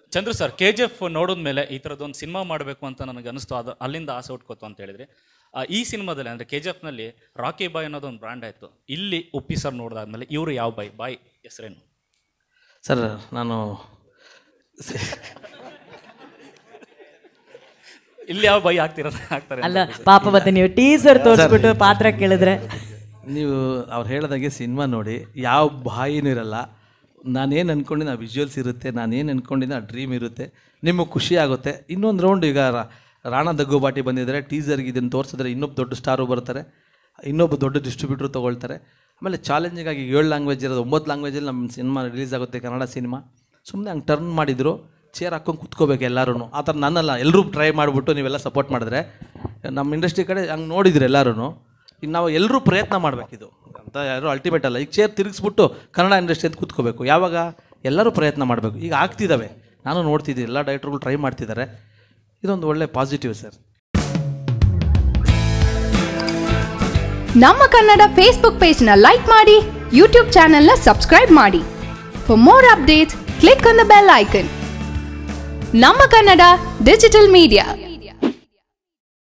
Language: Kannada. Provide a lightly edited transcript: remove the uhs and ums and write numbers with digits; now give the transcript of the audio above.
ಚಂದ್ರು ಸರ್, KGF ನೋಡಿದ್ಮೇಲೆ ಈ ಥರದ್ದೊಂದು ಸಿನಿಮಾ ಮಾಡಬೇಕು ಅಂತ ನನಗೆ ಅನಿಸ್ತು. ಅದು ಅಲ್ಲಿಂದ ಆಸೆ ಹುಟ್ಕೋತು ಅಂತ ಹೇಳಿದ್ರೆ, ಈ ಸಿನಿಮಾದಲ್ಲಿ ಅಂದರೆ KGFನಲ್ಲಿ ರಾಕಿ ಬಾಯ್ ಅನ್ನೋದೊಂದು ಬ್ರ್ಯಾಂಡ್ ಆಯಿತು. ಇಲ್ಲಿ ಉಪ್ಪಿ ಸರ್ ನೋಡಿದಾದ್ಮೇಲೆ ಇವರು ಯಾವ ಬಾಯ್ ಹೆಸರೇನು ಸರ್? ನಾನು ಇಲ್ಲಿ ಯಾವ ಬಾಯ್ ಆಗ್ತಾರೆ ಅಲ್ಲ ಪಾಪ, ಮತ್ತೆ ನೀವು ಟೀಸರ್ ತೋರಿಸ್ಬಿಟ್ಟು ಪಾತ್ರ ಕೇಳಿದ್ರೆ ನೀವು ಅವ್ರು ಹೇಳ್ದಾಗೆ ಸಿನಿಮಾ ನೋಡಿ ಯಾವ ಬಾಯಿನೂ ಇರಲ್ಲ. ನಾನೇನು ಅಂದ್ಕೊಂಡಿದ್ದೆ ಆ ವಿಜುವಲ್ಸ್ ಇರುತ್ತೆ, ನಾನೇನು ಅಂದ್ಕೊಂಡಿದ್ದೆ ಆ ಡ್ರೀಮ್ ಇರುತ್ತೆ, ನಿಮಗೆ ಖುಷಿ ಆಗುತ್ತೆ. ಇನ್ನೊಂದು ರೌಂಡ್ ಈಗ ರಾಣಾ ದಗ್ಗುಬಾಟಿ ಬಂದಿದ್ದಾರೆ, ಟೀಸರ್ಗೆ ಇದನ್ನು ತೋರಿಸಿದ್ರೆ ಇನ್ನೊಬ್ಬ ದೊಡ್ಡ ಸ್ಟಾರು ಬರ್ತಾರೆ, ಇನ್ನೊಬ್ಬ ದೊಡ್ಡ ಡಿಸ್ಟ್ರಿಬ್ಯೂಟ್ರು ತೊಗೊಳ್ತಾರೆ. ಆಮೇಲೆ ಚಾಲೆಂಜಿಂಗಾಗಿ 7 ಲ್ಯಾಂಗ್ವೇಜ್ ಇರೋದು 9 ಲ್ಯಾಂಗ್ವೇಜಲ್ಲಿ ನಮ್ಮ ಸಿನಿಮಾ ರಿಲೀಸ್ ಆಗುತ್ತೆ, ಕನ್ನಡ ಸಿನಿಮಾ. ಸುಮ್ಮನೆ ಹಂಗೆ ಟರ್ನ್ ಮಾಡಿದ್ರು, ಚೇರ್ ಹಾಕ್ಕೊಂಡು ಕೂತ್ಕೋಬೇಕು ಎಲ್ಲರೂ. ಆ ಥರ ನನ್ನಲ್ಲ, ಎಲ್ಲರೂ ಟ್ರೈ ಮಾಡಿಬಿಟ್ಟು ನೀವೆಲ್ಲ ಸಪೋರ್ಟ್ ಮಾಡಿದ್ರೆ ನಮ್ಮ ಇಂಡಸ್ಟ್ರಿ ಕಡೆ ಹಂಗೆ ನೋಡಿದ್ರು ಎಲ್ಲರೂ. ಈಗ ನಾವು ಎಲ್ಲರೂ ಪ್ರಯತ್ನ ಮಾಡಬೇಕಿದು ಅಂತ, ಯಾರು ಅಲ್ಟಿಮೇಟ್ ಅಲ್ಲ. ಈಗ ಚೇರ್ ತಿರುಗಿಸ್ಬಿಟ್ಟು ಕನ್ನಡ ಇಂಡಸ್ಟ್ರಿ ಅಂತ ಕೂತ್ಕೋಬೇಕು. ಯಾವಾಗ ಎಲ್ಲರೂ ಪ್ರಯತ್ನ ಮಾಡಬೇಕು. ಈಗ ಆಗ್ತಿದ್ದಾವೆ, ನಾನು ನೋಡ್ತಿದ್ದೀನಿ, ಎಲ್ಲ ಡೈರೆಕ್ಟರ್ಗಳು ಟ್ರೈ ಮಾಡ್ತಿದ್ದಾರೆ. ಇದೊಂದು ಒಳ್ಳೆ ಪಾಸಿಟಿವ್ ಸರ್. ನಮ್ಮ ಕನ್ನಡ ಫೇಸ್ಬುಕ್ ಪೇಜ್ನ ಲೈಕ್ ಮಾಡಿ, ಯೂಟ್ಯೂಬ್ ಚಾನೆಲ್ನ ಸಬ್ಸ್ಕ್ರೈಬ್ ಮಾಡಿ. For more updates click on the bell icon. ನಮ್ಮ ಕನ್ನಡ ಡಿಜಿಟಲ್ ಮೀಡಿಯಾ.